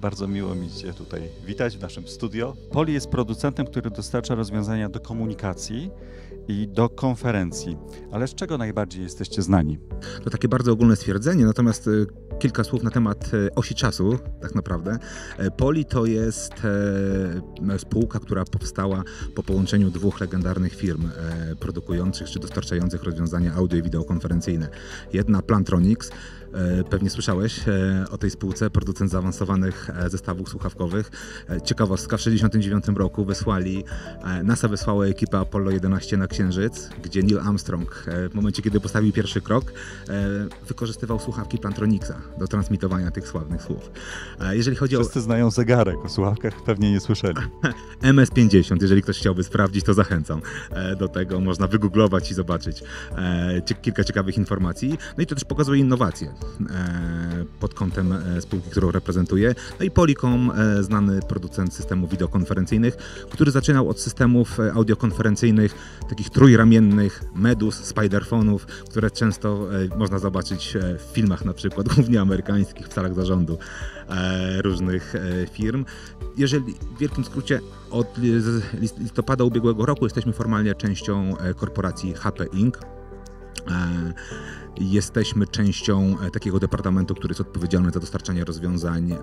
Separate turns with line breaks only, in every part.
Bardzo miło mi Cię tutaj witać w naszym studio. Poli jest producentem, który dostarcza rozwiązania do komunikacji i do konferencji. Ale z czego najbardziej jesteście znani?
To takie bardzo ogólne stwierdzenie, natomiast kilka słów na temat osi czasu, tak naprawdę. Poli to jest spółka, która powstała po połączeniu dwóch legendarnych firm produkujących czy dostarczających rozwiązania audio i wideokonferencyjne. Jedna Plantronics, pewnie słyszałeś o tej spółce, producent zaawansowanych zestawów słuchawkowych. Ciekawostka, w 1969 roku NASA wysłała ekipę Apollo 11 na Księżyc, gdzie Neil Armstrong w momencie, kiedy postawił pierwszy krok, wykorzystywał słuchawki Plantronicsa do transmitowania tych sławnych słów. Jeżeli chodzi
Wszyscy znają zegarek, o słuchawkach pewnie nie słyszeli.
MS-50, jeżeli ktoś chciałby sprawdzić, to zachęcam do tego. Można wygooglować i zobaczyć kilka ciekawych informacji. No i to też pokazuje innowacje pod kątem spółki, którą reprezentuję. No i Polycom, znany producent systemów wideokonferencyjnych, który zaczynał od systemów audiokonferencyjnych, takich trójramiennych, Medus, Spiderfonów, które często można zobaczyć w filmach na przykład, głównie amerykańskich, w salach zarządu różnych firm. Jeżeli w wielkim skrócie od listopada ubiegłego roku jesteśmy formalnie częścią korporacji HP Inc. Jesteśmy częścią takiego departamentu, który jest odpowiedzialny za dostarczanie rozwiązań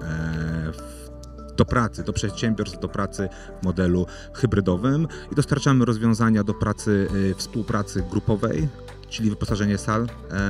do pracy, do przedsiębiorstw, do pracy w modelu hybrydowym i dostarczamy rozwiązania do pracy, współpracy grupowej, czyli wyposażenie sal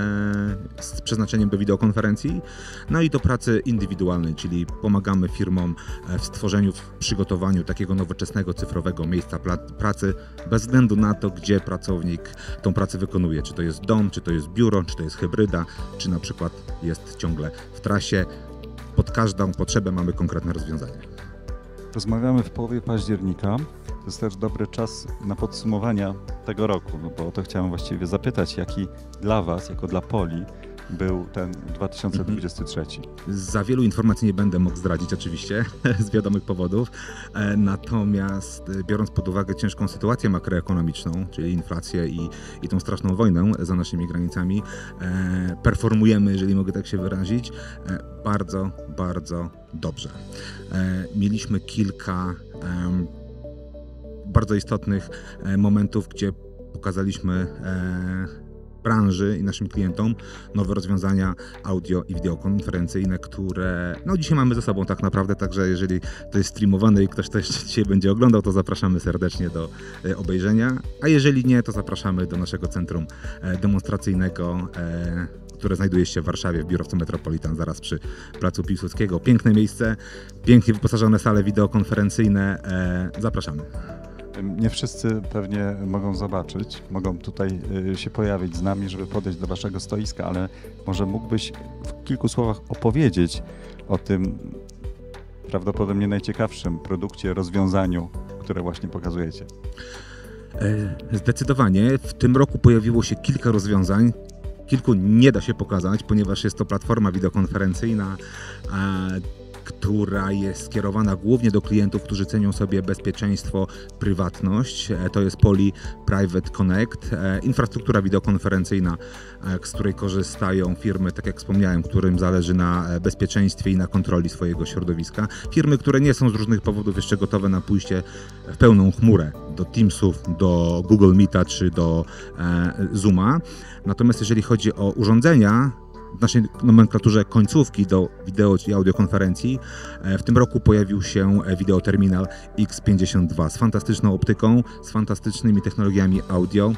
z przeznaczeniem do wideokonferencji, no i do pracy indywidualnej, czyli pomagamy firmom w stworzeniu, w przygotowaniu takiego nowoczesnego, cyfrowego miejsca pracy, bez względu na to, gdzie pracownik tą pracę wykonuje, czy to jest dom, czy to jest biuro, czy to jest hybryda, czy na przykład jest ciągle w trasie. Pod każdą potrzebę mamy konkretne rozwiązanie.
Rozmawiamy w połowie października. To jest też dobry czas na podsumowania tego roku, no bo o to chciałem właściwie zapytać, jaki dla Was, jako dla Poli, był ten 2023?
Za wielu informacji nie będę mógł zdradzić oczywiście, z wiadomych powodów, natomiast biorąc pod uwagę ciężką sytuację makroekonomiczną, czyli inflację i tą straszną wojnę za naszymi granicami, performujemy, jeżeli mogę tak się wyrazić, bardzo, bardzo dobrze. Mieliśmy kilka bardzo istotnych momentów, gdzie pokazaliśmy branży i naszym klientom nowe rozwiązania audio i wideokonferencyjne, które dzisiaj mamy ze sobą tak naprawdę, także jeżeli to jest streamowane i ktoś to jeszcze dzisiaj będzie oglądał, to zapraszamy serdecznie do obejrzenia, a jeżeli nie, to zapraszamy do naszego centrum demonstracyjnego, które znajduje się w Warszawie, w biurowcu Metropolitan, zaraz przy Placu Piłsudskiego. Piękne miejsce, pięknie wyposażone sale wideokonferencyjne. Zapraszamy.
Nie wszyscy pewnie mogą zobaczyć, mogą tutaj się pojawić z nami, żeby podejść do Waszego stoiska, ale może mógłbyś w kilku słowach opowiedzieć o tym prawdopodobnie najciekawszym produkcie, rozwiązaniu, które właśnie pokazujecie.
Zdecydowanie. W tym roku pojawiło się kilka rozwiązań. Kilku nie da się pokazać, ponieważ jest to platforma wideokonferencyjna, która jest skierowana głównie do klientów, którzy cenią sobie bezpieczeństwo, prywatność. To jest Poly Private Connect, infrastruktura wideokonferencyjna, z której korzystają firmy, tak jak wspomniałem, którym zależy na bezpieczeństwie i na kontroli swojego środowiska. Firmy, które nie są z różnych powodów jeszcze gotowe na pójście w pełną chmurę do Teamsów, do Google Meeta czy do Zooma. Natomiast jeżeli chodzi o urządzenia, w naszej nomenklaturze końcówki do wideo i audiokonferencji w tym roku pojawił się wideoterminal X52 z fantastyczną optyką, z fantastycznymi technologiami audio.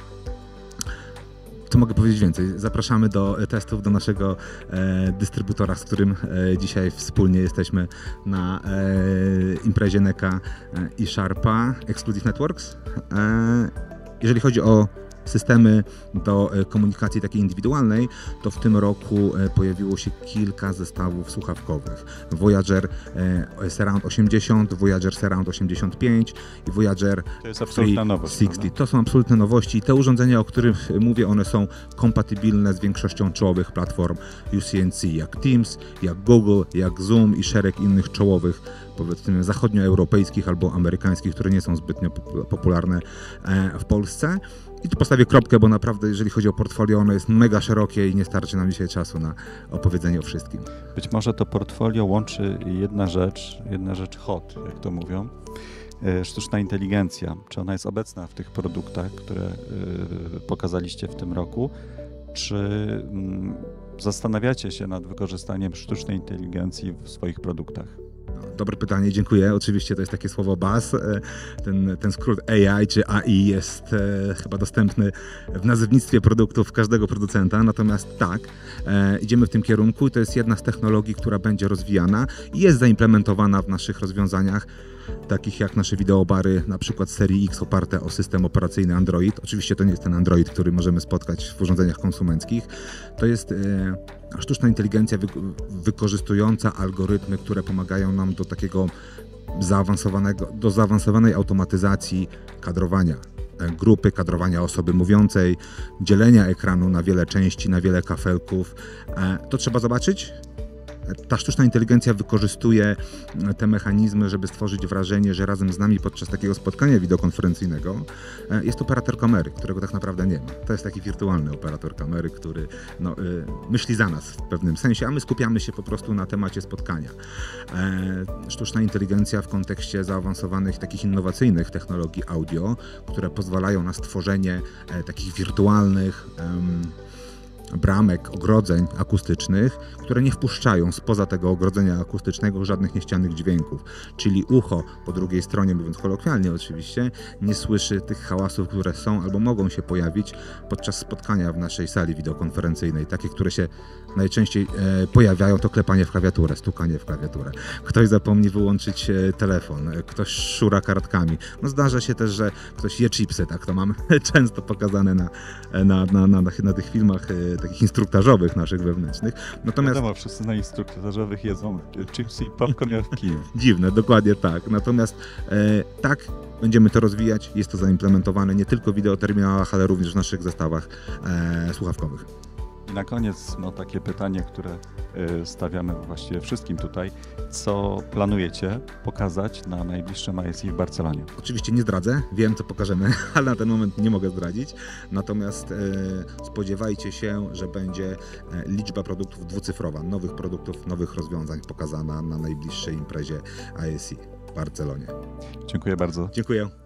Co mogę powiedzieć więcej? Zapraszamy do testów do naszego dystrybutora, z którym dzisiaj wspólnie jesteśmy na imprezie NECA i Sharpa Exclusive Networks. Jeżeli chodzi o systemy do komunikacji takiej indywidualnej, to w tym roku pojawiło się kilka zestawów słuchawkowych. Voyager Surround 80, Voyager Surround 85 i Voyager 360. To są absolutne nowości. Te urządzenia, o których mówię, one są kompatybilne z większością czołowych platform UC&C, jak Teams, jak Google, jak Zoom i szereg innych czołowych, powiedzmy zachodnioeuropejskich albo amerykańskich, które nie są zbytnio popularne w Polsce. I tu postawię kropkę, bo naprawdę jeżeli chodzi o portfolio, ono jest mega szerokie i nie starczy nam dzisiaj czasu na opowiedzenie o wszystkim.
Być może to portfolio łączy jedna rzecz hot, jak to mówią, sztuczna inteligencja. Czy ona jest obecna w tych produktach, które pokazaliście w tym roku? Czy zastanawiacie się nad wykorzystaniem sztucznej inteligencji w swoich produktach?
Dobre pytanie, dziękuję. Oczywiście to jest takie słowo buzz. Ten skrót AI czy AI jest chyba dostępny w nazewnictwie produktów każdego producenta, natomiast tak, idziemy w tym kierunku i to jest jedna z technologii, która będzie rozwijana i jest zaimplementowana w naszych rozwiązaniach, takich jak nasze wideobary, na przykład serii X oparte o system operacyjny Android. Oczywiście to nie jest ten Android, który możemy spotkać w urządzeniach konsumenckich. To jest sztuczna inteligencja wykorzystująca algorytmy, które pomagają nam do takiego zaawansowanej automatyzacji kadrowania grupy, kadrowania osoby mówiącej, dzielenia ekranu na wiele części, na wiele kafelków. To trzeba zobaczyć. Ta sztuczna inteligencja wykorzystuje te mechanizmy, żeby stworzyć wrażenie, że razem z nami podczas takiego spotkania wideokonferencyjnego jest operator kamery, którego tak naprawdę nie ma. To jest taki wirtualny operator kamery, który myśli za nas w pewnym sensie, a my skupiamy się po prostu na temacie spotkania. Sztuczna inteligencja w kontekście zaawansowanych, takich innowacyjnych technologii audio, które pozwalają na stworzenie takich wirtualnych bramek, ogrodzeń akustycznych, które nie wpuszczają spoza tego ogrodzenia akustycznego żadnych nieścianych dźwięków. Czyli ucho po drugiej stronie, mówiąc kolokwialnie oczywiście, nie słyszy tych hałasów, które są albo mogą się pojawić podczas spotkania w naszej sali wideokonferencyjnej. Takie, które się najczęściej pojawiają, to klepanie w klawiaturę, stukanie w klawiaturę. Ktoś zapomni wyłączyć telefon, ktoś szura kartkami. No zdarza się też, że ktoś je chipsy, tak to mamy często pokazane na tych filmach takich instruktażowych naszych wewnętrznych. Natomiast
wiadomo, wszyscy na instruktażowych jedzą chipsy i popcorn w kiju.
Dziwne, dokładnie tak. Natomiast tak, będziemy to rozwijać. Jest to zaimplementowane nie tylko w wideoterminalach, ale również w naszych zestawach słuchawkowych.
I na koniec takie pytanie, które stawiamy właściwie wszystkim tutaj. Co planujecie pokazać na najbliższym ISE w Barcelonie?
Oczywiście nie zdradzę, wiem co pokażemy, ale na ten moment nie mogę zdradzić. Natomiast spodziewajcie się, że będzie liczba produktów dwucyfrowa, nowych produktów, nowych rozwiązań pokazana na najbliższej imprezie ISE w Barcelonie.
Dziękuję bardzo.
Dziękuję.